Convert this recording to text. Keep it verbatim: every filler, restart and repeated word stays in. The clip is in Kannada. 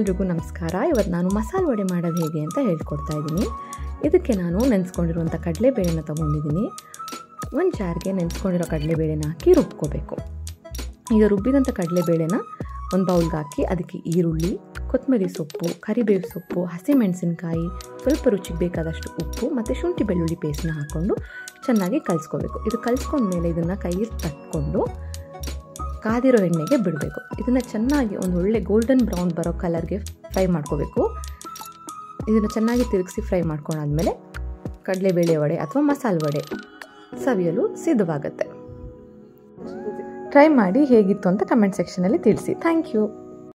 ಎಲ್ರಿಗೂ ನಮಸ್ಕಾರ. ಇವತ್ತು ನಾನು ಮಸಾಲೆ ವಡೆ ಮಾಡೋದು ಹೇಗೆ ಅಂತ ಹೇಳ್ಕೊಡ್ತಾ ಇದ್ದೀನಿ. ಇದಕ್ಕೆ ನಾನು ನೆನೆಸ್ಕೊಂಡಿರುವಂಥ ಕಡಲೆಬೇಳೆನ ತೊಗೊಂಡಿದ್ದೀನಿ. ಒಂದು ಜಾರ್ಗೆ ನೆನೆಸ್ಕೊಂಡಿರೋ ಕಡಲೆಬೇಳೆನ ಹಾಕಿ ರುಬ್ಕೋಬೇಕು. ಈಗ ರುಬ್ಬಿದಂಥ ಕಡಲೆಬೇಳೆನ ಒಂದು ಬೌಲ್ಗೆ ಹಾಕಿ ಅದಕ್ಕೆ ಈರುಳ್ಳಿ, ಕೊತ್ತಂಬರಿ ಸೊಪ್ಪು, ಕರಿಬೇವು ಸೊಪ್ಪು, ಹಸಿಮೆಣಸಿನ್ಕಾಯಿ, ಸ್ವಲ್ಪ ರುಚಿಗೆ ಬೇಕಾದಷ್ಟು ಉಪ್ಪು ಮತ್ತು ಶುಂಠಿ ಬೆಳ್ಳುಳ್ಳಿ ಪೇಸ್ಟ್ನ ಹಾಕ್ಕೊಂಡು ಚೆನ್ನಾಗಿ ಕಲಿಸ್ಕೋಬೇಕು. ಇದು ಕಲಿಸ್ಕೊಂಡ್ಮೇಲೆ ಇದನ್ನು ಕೈಯಲ್ಲಿ ತಟ್ಕೊಂಡು ಕಾದಿರೋ ಎಣ್ಣೆಗೆ ಬಿಡಬೇಕು. ಇದನ್ನು ಚೆನ್ನಾಗಿ ಒಂದು ಒಳ್ಳೆ ಗೋಲ್ಡನ್ ಬ್ರೌನ್ ಬರೋ ಕಲರ್ಗೆ ಫ್ರೈ ಮಾಡ್ಕೋಬೇಕು. ಇದನ್ನು ಚೆನ್ನಾಗಿ ತಿರುಗಿಸಿ ಫ್ರೈ ಮಾಡ್ಕೊಂಡಾದ್ಮೇಲೆ ಕಡಲೆಬೇಳೆ ವಡೆ ಅಥವಾ ಮಸಾಲೆ ವಡೆ ಸವಿಯಲು ಸಿದ್ಧವಾಗುತ್ತೆ. ಟ್ರೈ ಮಾಡಿ ಹೇಗಿತ್ತು ಅಂತ ಕಮೆಂಟ್ ಸೆಕ್ಷನಲ್ಲಿ ತಿಳಿಸಿ. Thank you.